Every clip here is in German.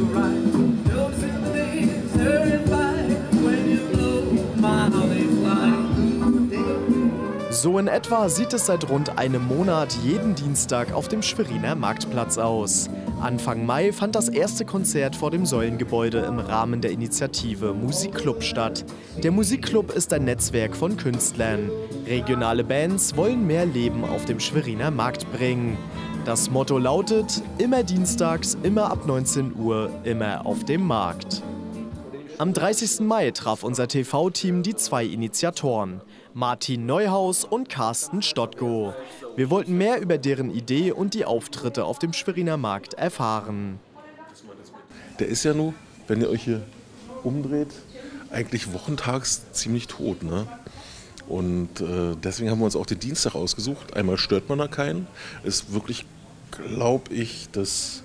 So in etwa sieht es seit rund einem Monat jeden Dienstag auf dem Schweriner Marktplatz aus. Anfang Mai fand das erste Konzert vor dem Säulengebäude im Rahmen der Initiative Musikclub statt. Der Musikclub ist ein Netzwerk von Künstlern. Regionale Bands wollen mehr Leben auf dem Schweriner Markt bringen. Das Motto lautet: immer dienstags, immer ab 19 Uhr, immer auf dem Markt. Am 30. Mai traf unser TV-Team die zwei Initiatoren, Martin Neuhaus und Carsten Stottgo. Wir wollten mehr über deren Idee und die Auftritte auf dem Schweriner Markt erfahren. Der ist ja nur, wenn ihr euch hier umdreht, eigentlich wochentags ziemlich tot, ne? Und deswegen haben wir uns auch den Dienstag ausgesucht. Einmal stört man da keinen. Ist wirklich, glaube ich, der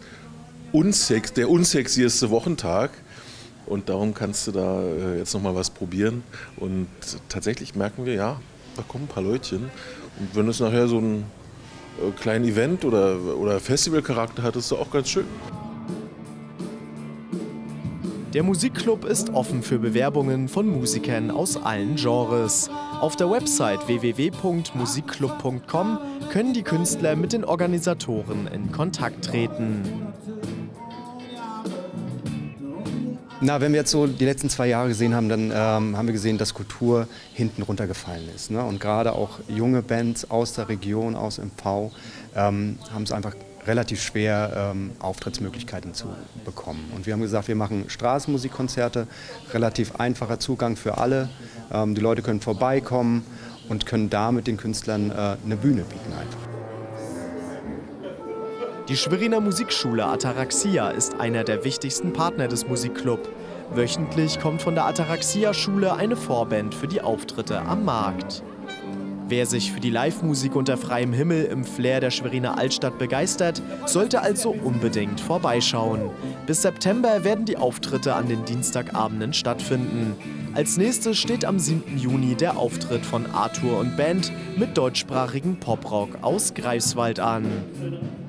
unsexieste Wochentag. Und darum kannst du da jetzt noch mal was probieren. Und tatsächlich merken wir, ja, da kommen ein paar Leutchen. Und wenn es nachher so ein kleines Event oder Festivalcharakter hat, ist das auch ganz schön. Der Musikclub ist offen für Bewerbungen von Musikern aus allen Genres. Auf der Website www.musikclub.com können die Künstler mit den Organisatoren in Kontakt treten. Na, wenn wir jetzt so die letzten 2 Jahre gesehen haben, dann haben wir gesehen, dass Kultur hinten runtergefallen ist. Ne? Und gerade auch junge Bands aus der Region, aus MV, haben es einfach relativ schwer, Auftrittsmöglichkeiten zu bekommen. Und wir haben gesagt, wir machen Straßenmusikkonzerte, relativ einfacher Zugang für alle. Die Leute können vorbeikommen und können da mit den Künstlern eine Bühne bieten einfach. Die Schweriner Musikschule Ataraxia ist einer der wichtigsten Partner des Musikclub. Wöchentlich kommt von der Ataraxia-Schule eine Vorband für die Auftritte am Markt. Wer sich für die Live-Musik unter freiem Himmel im Flair der Schweriner Altstadt begeistert, sollte also unbedingt vorbeischauen. Bis September werden die Auftritte an den Dienstagabenden stattfinden. Als nächstes steht am 7. Juni der Auftritt von Arthur und Band mit deutschsprachigem Poprock aus Greifswald an.